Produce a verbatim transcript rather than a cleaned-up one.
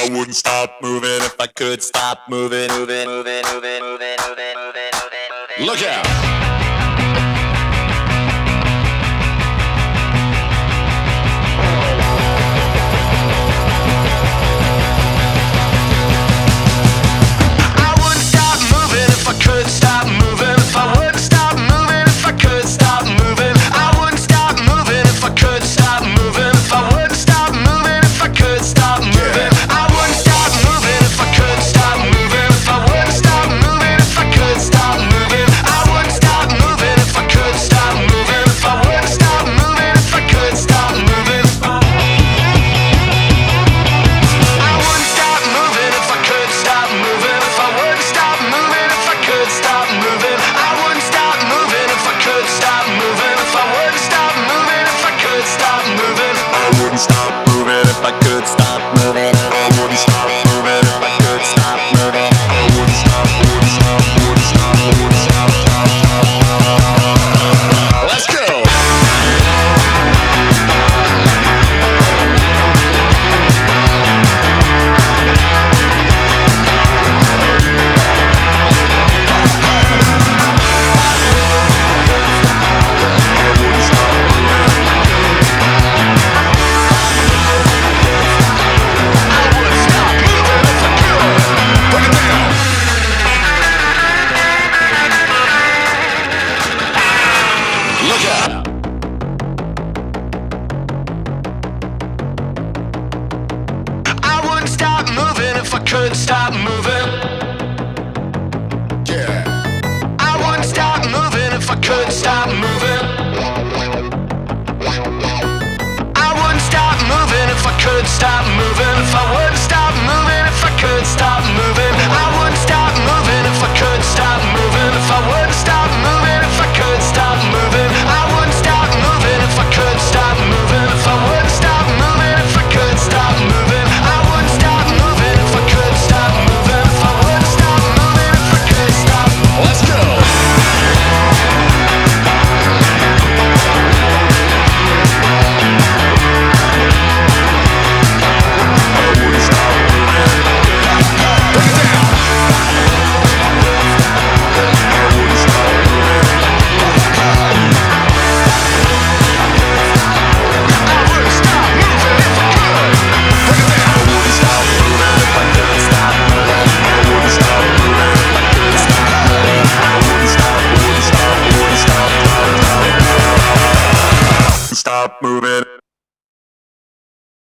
I wouldn't stop moving if I could stop moving, moving, moving, moving, moving, moving, moving, moving. Look out! Stop moving if I could stop moving. I wouldn't stop moving if I could stop moving. I wouldn't stop, wouldn't stop, wouldn't stop, wouldn't stop, stop, stop, stop. Let's go! Stop moving if I could stop moving. Yeah. I wouldn't stop moving if I could stop moving. I wouldn't stop moving if I could stop moving. If I wouldn't stop moving if I could stop moving. I wouldn't stop moving if I could stop moving. If I wouldn't stop moving if I could stop moving. I wouldn't stop moving if I could stop moving. If I wouldn't stop moving if I could stop moving. Let's go! Stop moving.